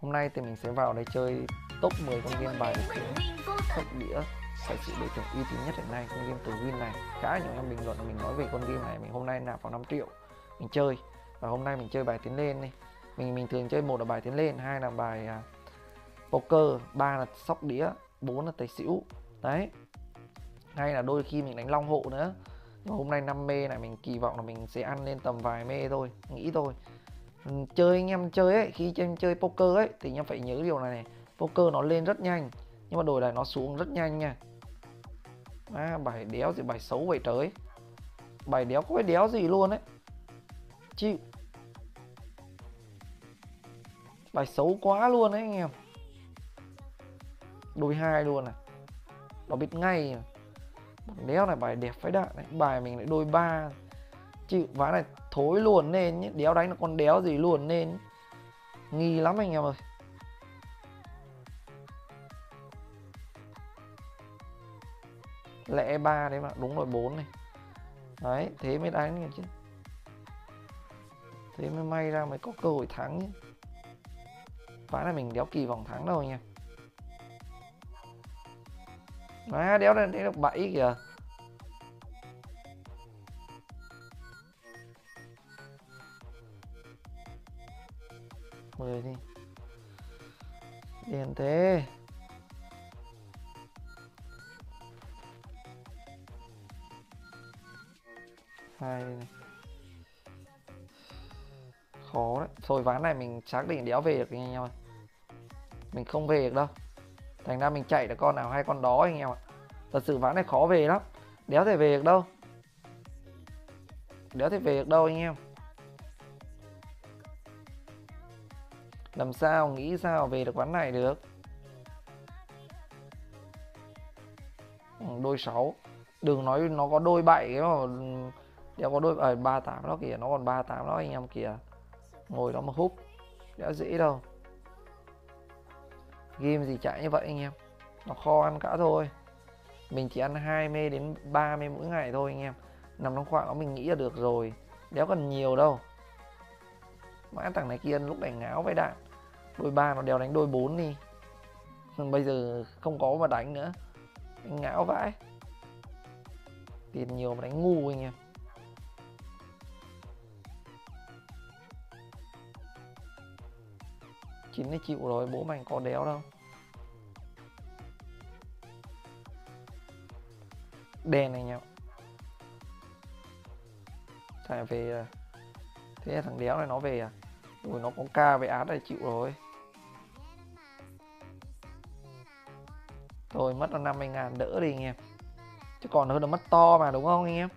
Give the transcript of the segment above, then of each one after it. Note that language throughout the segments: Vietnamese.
Hôm nay thì mình sẽ vào đây chơi top 10 con game bài được tiếng sóc đĩa phải sự đối tượng uy tín nhất hiện nay. Con game từ Win này khá nhiều em bình luận mình nói về con game này. Mình hôm nay nạp vào 5 triệu mình chơi, và hôm nay mình chơi bài tiến lên đi. Mình thường chơi, một là bài tiến lên, hai là bài poker, ba là sóc đĩa, bốn là tài xỉu đấy, hay là đôi khi mình đánh long hộ nữa. Nhưng hôm nay 5 mê này mình kỳ vọng là mình sẽ ăn lên tầm vài mê thôi, nghĩ thôi. Chơi anh em chơi ấy, khi anh chơi poker ấy thì anh em phải nhớ điều này này, poker nó lên rất nhanh nhưng mà đổi lại nó xuống rất nhanh nha. Bài đéo gì, bài xấu vậy trời, bài đéo có cái đéo gì luôn ấy, chịu, bài xấu quá luôn đấy anh em. Đôi hai luôn này, nó biết ngay. Đéo này bài đẹp phái đạn này, bài mình lại đôi ba, chịu, ván này thối luôn nên nhé, đéo đánh là con đéo gì luôn nên nghi lắm anh em ơi. Lẽ ba đấy mà, đúng rồi, 4 này đấy, thế mới đánh chứ, thế mới may ra mới có cơ hội thắng nhé. Ván này mình đéo kỳ vọng thắng đâu nha. Đéo này thấy được 7 kìa. Mười đi, điền thế. Hai này. Khó đấy. Thôi ván này mình xác định đéo về được anh em ơi. Mình không về được đâu. Thành ra mình chạy được con nào hay con đó anh em ạ. Thật sự ván này khó về lắm. Đéo thể về được đâu. Đéo thể về được đâu anh em. Làm sao, nghĩ sao về được ván này được. Đôi 6. Đừng nói nó có đôi 7 mà. Đéo có đôi 38 đó kìa. Nó còn 38 đó anh em kìa. Ngồi đó mà húp, đéo dễ đâu. Game gì chạy như vậy anh em, nó kho ăn cả thôi. Mình chỉ ăn 2 mê đến 3 mê mỗi ngày thôi anh em. Nằm trong khoảng đó mình nghĩ là được rồi, đéo cần nhiều đâu. Mã thằng này kia lúc này ngáo với đạn. Đôi 3 nó đéo đánh đôi 4 đi. Bây giờ không có mà đánh nữa, anh ngáo vãi. Tiền nhiều mà đánh ngu anh em. Chín này chịu rồi, bố mày có đéo đâu. Đen này nhau. Chạy về. Thế là thằng đéo này nó về à? Ui, nó có ca về át này, chịu rồi. Thôi mất là 50.000 đỡ đi anh em. Chứ còn hơn là mất to mà, đúng không anh em?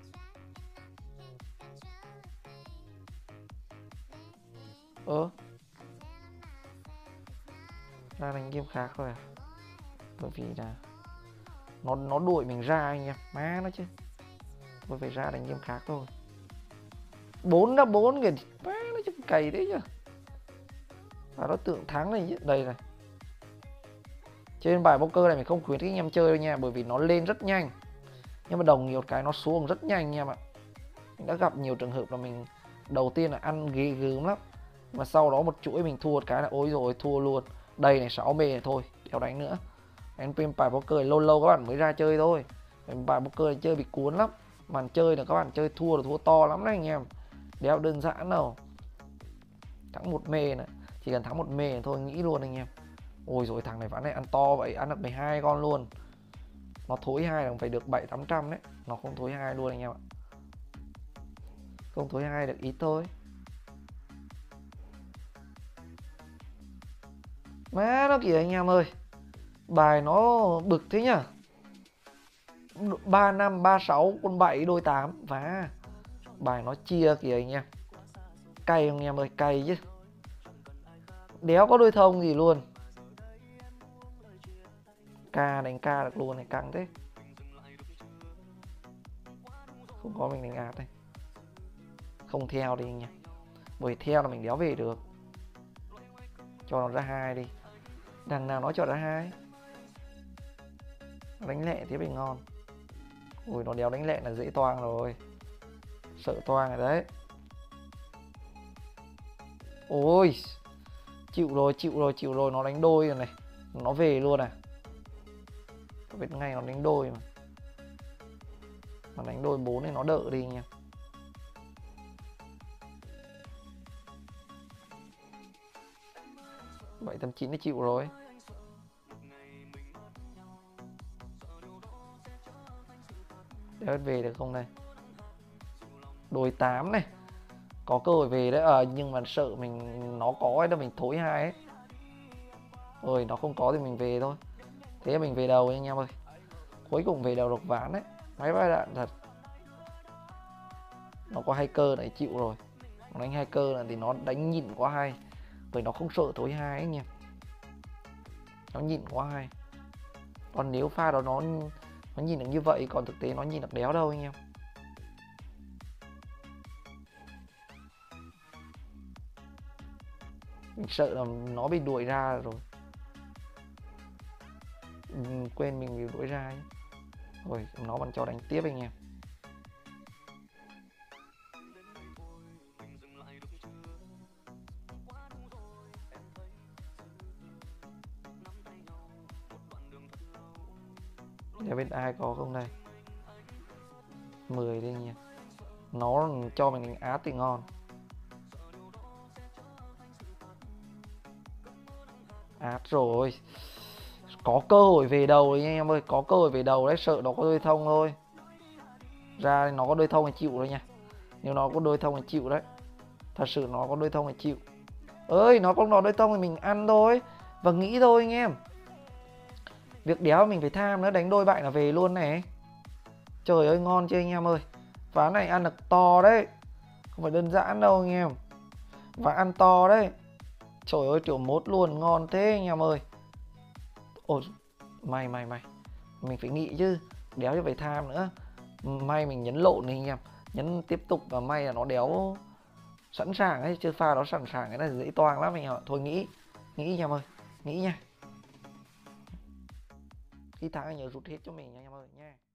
Ra đánh game khác thôi à? Bởi vì là nó đuổi mình ra anh em, má nó chứ. Tôi phải ra đánh game khác thôi. 4 đã 4 kìa, má nó chứ, cày thế chứ. Và nó tượng thắng này chứ, đây này. Trên bài poker này mình không khuyến khích anh em chơi đâu nha, bởi vì nó lên rất nhanh. Nhưng mà đồng nhiều cái nó xuống rất nhanh anh em ạ. Mình đã gặp nhiều trường hợp là mình đầu tiên là ăn ghê gớm lắm, mà sau đó một chuỗi mình thua một cái là ôi rồi thua luôn. Đây này, 6 mê này thôi, đéo đánh nữa. Đánh bài poker lâu lâu các bạn mới ra chơi thôi. Bài poker này chơi bị cuốn lắm. Màn chơi là các bạn chơi thua là thua to lắm đấy anh em. Đéo đơn giản đâu. Thắng một mê này, chỉ cần thắng một mê này thôi nghĩ luôn anh em. Ôi rồi thằng này ván này ăn to vậy, ăn được 12 con luôn. Nó thối 2 là phải được 700-800 đấy. Nó không thối 2 luôn anh em ạ. Không thối 2 được ít thôi. Má nó kìa anh em ơi. Bài nó bực thế nhá. 35, 36, con 7, đôi 8. Và bài nó chia kìa anh em. Cay anh em ơi, cay chứ. Đéo có đôi thông gì luôn. Ca đánh ca được luôn này, căng thế. Không có mình đánh ạt đây. Không theo đi anh em. Bởi theo là mình đéo về được. Cho nó ra 2 đi. Đằng nào nó cho ra 2. Đánh lẹ tiếp thì ngon. Ui, nó đéo đánh lẹ là dễ toang rồi. Sợ toang rồi đấy. Ôi, Chịu rồi, nó đánh đôi rồi này. Nó về luôn à. Tôi biết ngay nó đánh đôi mà. Mà đánh đôi 4 thì nó đỡ đi nha. Bảy tầm 9 thì chịu rồi. Đéo về được không đây? Đôi 8 này. Có cơ hội về đấy. Nhưng mà sợ mình nó có ấy, đó mình thối 2 ấy. Rồi nó không có thì mình về thôi. Thế là mình về đầu anh em ơi. Cuối cùng về đầu độc ván đấy. Máy bay đạn thật. Nó có 2 cơ này chịu rồi. Nó đánh 2 cơ này thì nó đánh nhịn quá hay. Bởi nó không sợ thối 2 ấy anh em. Nó nhịn quá hay. Còn nếu pha đó nó nhìn được như vậy, còn thực tế nó nhìn được đéo đâu anh em. Mình sợ là nó bị đuổi ra rồi. Quên mình bị đuổi ra nhé. Rồi nó vẫn cho đánh tiếp anh em. Để biết ai có không đây. 10 đi anh em. Nó cho mình đánh áp thì ngon. Áp rồi. Có cơ hội về đầu đấy anh em ơi. Có cơ hội về đầu đấy. Sợ nó có đôi thông thôi. Ra nó có đôi thông thì chịu thôi nha. Nếu nó có đôi thông thì chịu đấy. Thật sự nó có đôi thông thì chịu. Ơi nó không có đôi thông thì mình ăn thôi. Và nghĩ thôi anh em. Việc đéo mình phải tham nữa. Đánh đôi bại là về luôn này. Trời ơi ngon chưa anh em ơi. Ván này ăn được to đấy. Không phải đơn giản đâu anh em. Và ăn to đấy. Trời ơi kiểu mốt luôn. Ngon thế anh em ơi. Ôi may. Mình phải nghĩ chứ. Đéo cho phải tham nữa. May mình nhấn lộn này anh em. Nhấn tiếp tục và may là nó đéo sẵn sàng ấy. Chứ pha đó sẵn sàng cái này dễ toang lắm anh em ạ. Thôi nghĩ anh em ơi. Nghĩ nha. Khi thắng anh nhớ rút hết cho mình nha anh em ơi nha.